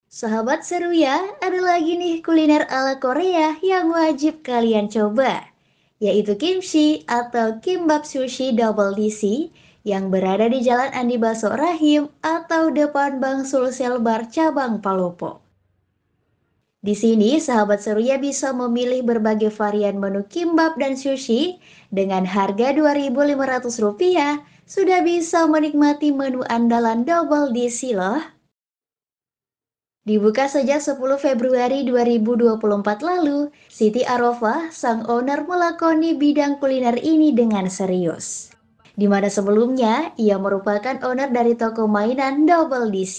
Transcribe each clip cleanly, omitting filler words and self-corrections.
Sahabat seru ya, ada lagi nih kuliner ala Korea yang wajib kalian coba, yaitu kimchi atau kimbap sushi double DC yang berada di Jalan Andi Baso Rahim atau depan Bank Sulsel Bar Cabang Palopo. Di sini, sahabat seruya bisa memilih berbagai varian menu kimbap dan sushi dengan harga Rp2.500. Sudah bisa menikmati menu andalan double DC loh. Dibuka sejak 10 Februari 2024 lalu, Siti Arofah, sang owner melakoni bidang kuliner ini dengan serius. Di mana sebelumnya, ia merupakan owner dari toko mainan Double DC.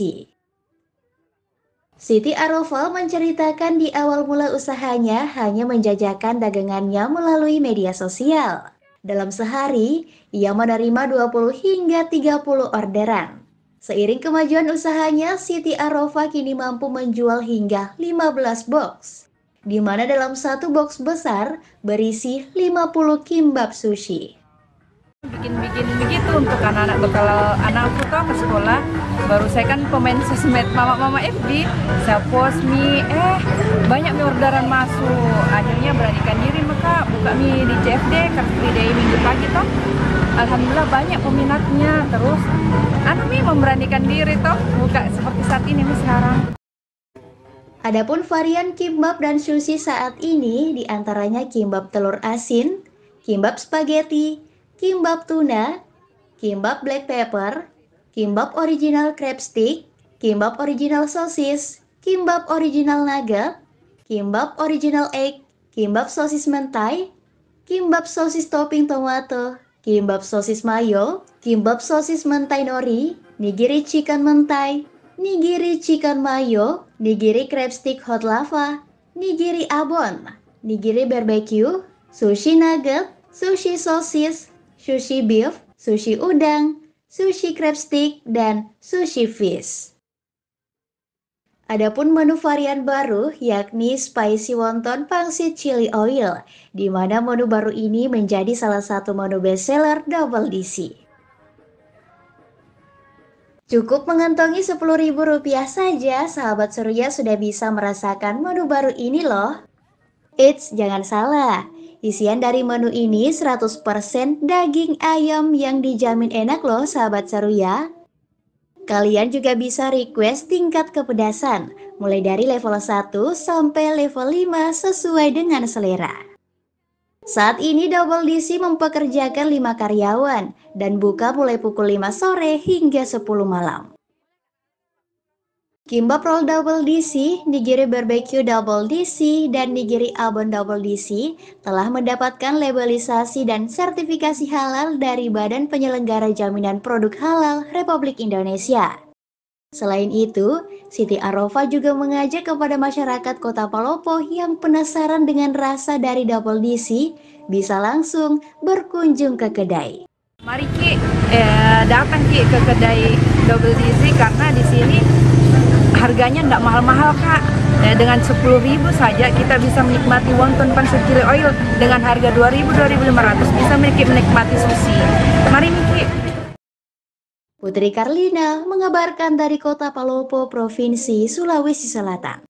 Siti Arofah menceritakan di awal mula usahanya hanya menjajakan dagangannya melalui media sosial. Dalam sehari, ia menerima 20 hingga 30 orderan. Seiring kemajuan usahanya, Siti Arofah kini mampu menjual hingga 15 box, di mana dalam satu box besar berisi 50 kimbap sushi. Bikin begitu untuk anak-anak tuh. Kalau anakku tuh ke sekolah, baru saya kan pemain sosmed mama-mama FB, saya post mie, banyak mie orderan masuk. Akhirnya beranikan diri maka buka mie di CFD, Car Free Day minggu pagi toh. Alhamdulillah banyak peminatnya. Terus mie memberanikan diri toh buka seperti saat ini nih sekarang. Adapun varian kimbap dan sushi saat ini diantaranya kimbap telur asin, kimbap spaghetti, kimbap tuna, kimbap black pepper, kimbap original crab stick, kimbap original sosis, kimbap original nugget, kimbap original egg, kimbap sosis mentai, kimbap sosis topping tomato, kimbap sosis mayo, kimbap sosis mentai nori, nigiri chicken mentai, nigiri chicken mayo, nigiri crab stick hot lava, nigiri abon, nigiri barbecue, sushi nugget, sushi sosis, sushi beef, sushi udang, sushi crab stick, dan sushi fish. Adapun menu varian baru yakni spicy wonton pangsit chili oil, di mana menu baru ini menjadi salah satu menu bestseller Double DC. Cukup mengantongi Rp10.000 saja, sahabat seruya sudah bisa merasakan menu baru ini loh. Eits, jangan salah. Isian dari menu ini 100% daging ayam yang dijamin enak loh sahabat seruya. Kalian juga bisa request tingkat kepedasan, mulai dari level 1 sampai level 5 sesuai dengan selera. Saat ini Double DC mempekerjakan 5 karyawan dan buka mulai pukul 5 sore hingga 10 malam. Kimbap roll Double DC, nigiri barbecue Double DC, dan nigiri abon Double DC telah mendapatkan labelisasi dan sertifikasi halal dari Badan Penyelenggara Jaminan Produk Halal Republik Indonesia. Selain itu, Siti Arofah juga mengajak kepada masyarakat Kota Palopo yang penasaran dengan rasa dari Double DC bisa langsung berkunjung ke kedai. Mari Ki, datang Ki ke kedai Double DC karena di sini harganya tidak mahal-mahal Kak. Dengan 10.000 saja kita bisa menikmati wonton pangsit chili oil dengan harga 2.000-2.500 bisa menikmati sushi. Mari Ki. Putri Karlina mengabarkan dari Kota Palopo, Provinsi Sulawesi Selatan.